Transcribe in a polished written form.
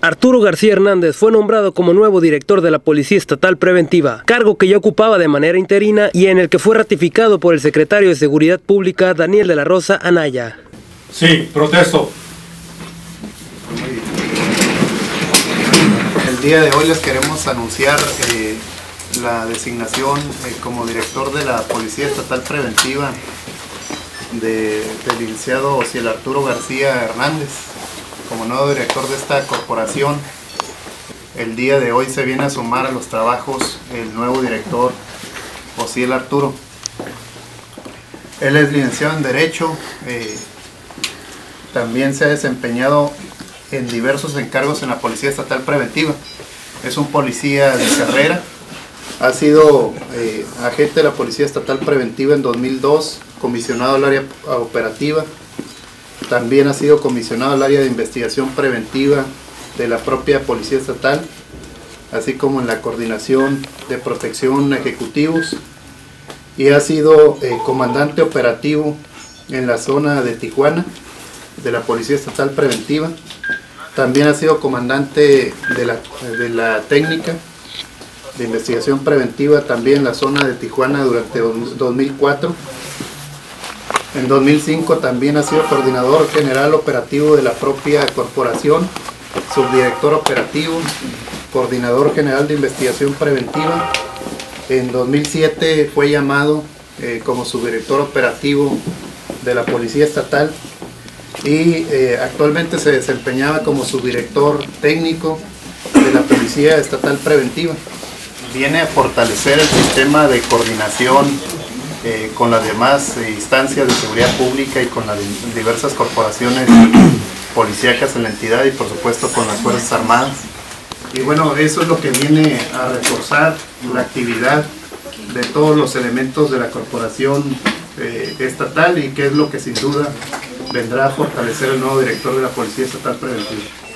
Arturo García Hernández fue nombrado como nuevo director de la Policía Estatal Preventiva, cargo que ya ocupaba de manera interina y en el que fue ratificado por el secretario de Seguridad Pública, Daniel de la Rosa Anaya. Sí, protesto. El día de hoy les queremos anunciar la designación como director de la Policía Estatal Preventiva del licenciado Osiel Arturo García Hernández como nuevo director de esta corporación. El día de hoy se viene a sumar a los trabajos el nuevo director Osiel Arturo. Él es licenciado en Derecho, también se ha desempeñado en diversos encargos en la Policía Estatal Preventiva. Es un policía de carrera, ha sido agente de la Policía Estatal Preventiva en 2002, comisionado al área operativa. También ha sido comisionado al área de investigación preventiva de la propia Policía Estatal, así como en la coordinación de protección ejecutivos, y ha sido comandante operativo en la zona de Tijuana de la Policía Estatal Preventiva. También ha sido comandante de la técnica de investigación preventiva también en la zona de Tijuana durante 2004. En 2005 también ha sido coordinador general operativo de la propia corporación, subdirector operativo, coordinador general de investigación preventiva. En 2007 fue llamado como subdirector operativo de la Policía Estatal y actualmente se desempeñaba como subdirector técnico de la Policía Estatal Preventiva. Viene a fortalecer el sistema de coordinación con las demás instancias de seguridad pública y con las diversas corporaciones policíacas en la entidad y por supuesto con las Fuerzas Armadas. Y bueno, eso es lo que viene a reforzar la actividad de todos los elementos de la corporación estatal y que es lo que sin duda vendrá a fortalecer el nuevo director de la Policía Estatal Preventiva.